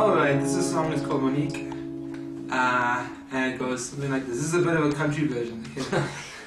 Alright, this song is called Monique. And it goes something like this. This is a bit of a country version. Okay?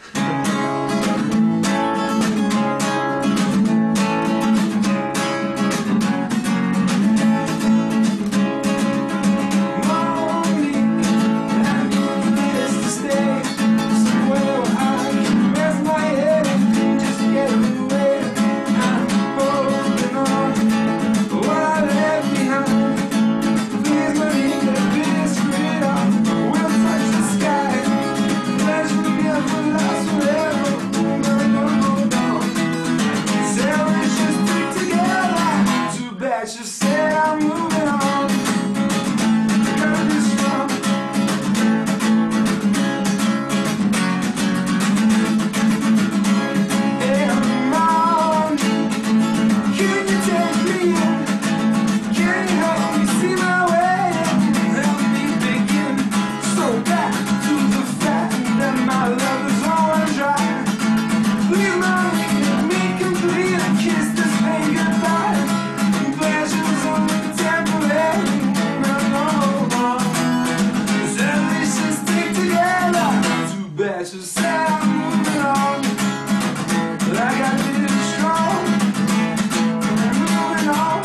Just said I'm moving on. Gotta be strong. Hey, I'm on. Can you take me in? Can you help me see my way? Help me begin. So back to the fact that my love is always right. Please, mommy, make me complete. I kiss this thing goodbye. Pleasure's only temporary. No more. At least just stick together. Too bad you said I'm moving on. But I got to be strong. I'm moving on.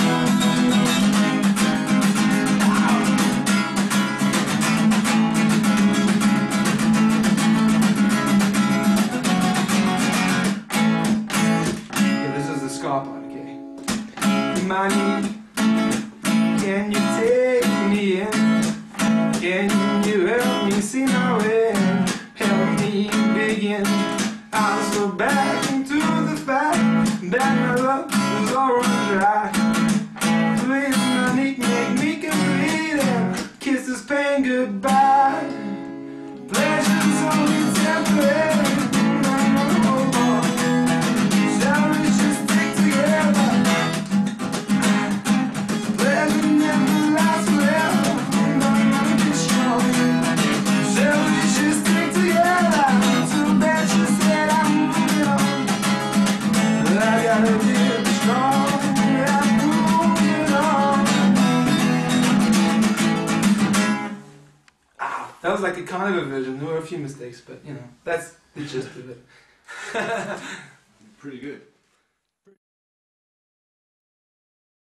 Yeah, this is the ska part, okay? Monique, can you take me in? Can you help me see my way? Help me begin. I'll slow back into the fact that my love is always right. Please, Monique, make me complete and kiss this pain goodbye. Pleasure's only temporary. Shall we just stick together? That was like a kind of a version. There were a few mistakes, but you know, that's the gist of it. Pretty good.